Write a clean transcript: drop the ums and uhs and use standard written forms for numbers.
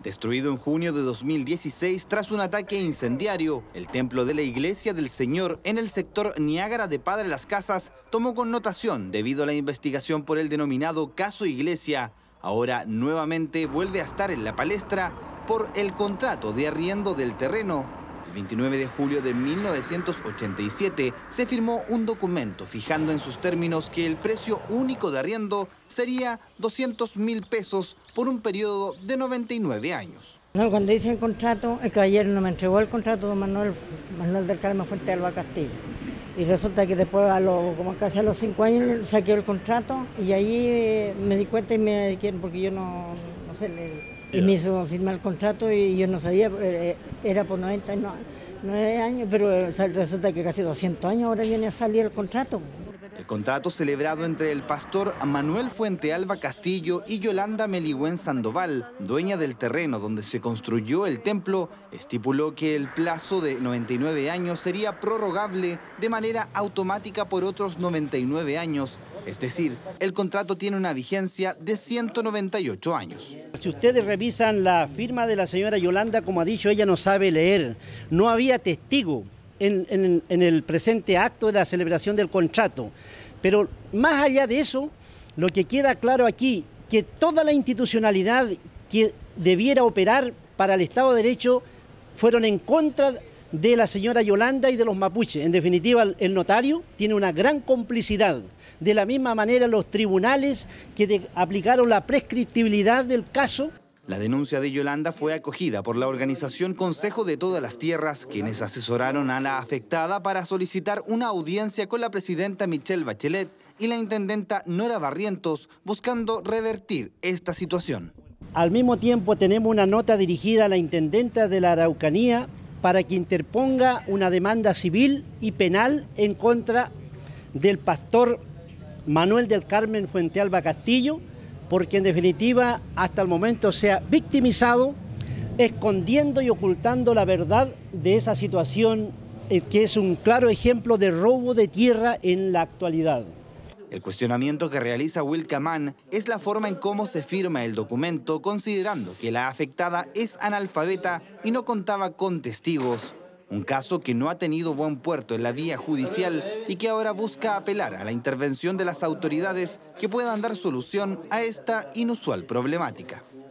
Destruido en junio de 2016 tras un ataque incendiario, el templo de la Iglesia del Señor en el sector Niágara de Padre Las Casas tomó connotación debido a la investigación por el denominado Caso Iglesia. Ahora nuevamente vuelve a estar en la palestra por el contrato de arriendo del terreno. El 29 de julio de 1987 se firmó un documento fijando en sus términos que el precio único de arriendo sería 200.000 pesos por un periodo de 99 años. No, cuando hice el contrato, el caballero no me entregó el contrato, don Manuel del Carmen Fuentealba Castillo. Y resulta que después, como casi a los 5 años, saqué el contrato y ahí me di cuenta y me dijeron, porque yo no sé, y me hizo firmar el contrato y yo no sabía, era por 99 años, pero resulta que casi 200 años ahora viene a salir el contrato. El contrato celebrado entre el pastor Manuel Fuentealba Castillo y Yolanda Meligüen Sandoval, dueña del terreno donde se construyó el templo, estipuló que el plazo de 99 años sería prorrogable de manera automática por otros 99 años. Es decir, el contrato tiene una vigencia de 198 años. Si ustedes revisan la firma de la señora Yolanda, como ha dicho, ella no sabe leer. No había testigo en el presente acto de la celebración del contrato. Pero más allá de eso, lo que queda claro aquí, que toda la institucionalidad que debiera operar para el Estado de Derecho fueron en contra de la señora Yolanda y de los mapuches. En definitiva, el notario tiene una gran complicidad. De la misma manera, los tribunales que aplicaron la prescriptibilidad del caso. La denuncia de Yolanda fue acogida por la organización Consejo de Todas las Tierras, quienes asesoraron a la afectada para solicitar una audiencia con la presidenta Michelle Bachelet y la intendenta Nora Barrientos, buscando revertir esta situación. Al mismo tiempo, tenemos una nota dirigida a la intendenta de la Araucanía para que interponga una demanda civil y penal en contra del pastor Manuel del Carmen Fuentealba Castillo, porque en definitiva hasta el momento se ha victimizado, escondiendo y ocultando la verdad de esa situación que es un claro ejemplo de robo de tierra en la actualidad. El cuestionamiento que realiza Wilka Mann es la forma en cómo se firma el documento, considerando que la afectada es analfabeta y no contaba con testigos. Un caso que no ha tenido buen puerto en la vía judicial y que ahora busca apelar a la intervención de las autoridades que puedan dar solución a esta inusual problemática.